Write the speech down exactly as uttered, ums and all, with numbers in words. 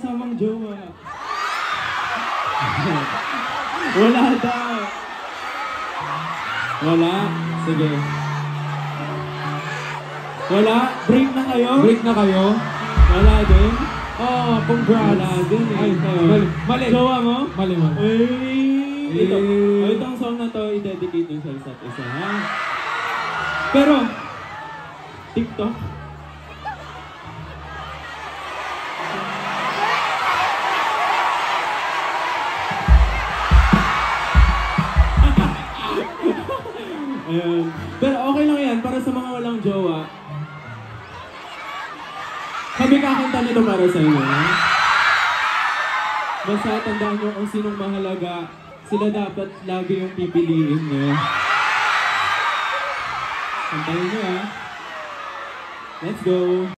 kasamang jowa? Wala daw. Wala? Sige. Wala? Break na kayo? Break na kayo? Wala din? Oh, congrats. Wala din eh. Ay, Ayun. mali. Mali. Jowa mo? Mali, mali. Ay, ito. Eh. Oh, itong song na to, i-dedicate nyo sa isa't isa, ha? Pero, TikTok? Ayun. Pero okay lang yan, para sa mga walang jowa. Kami kakanta nito para sa inyo, ha? Basta tandaan nyo kung sinong mahalaga, sila dapat lagi yung pipiliin nyo. Kantahin nyo, ha? Let's go!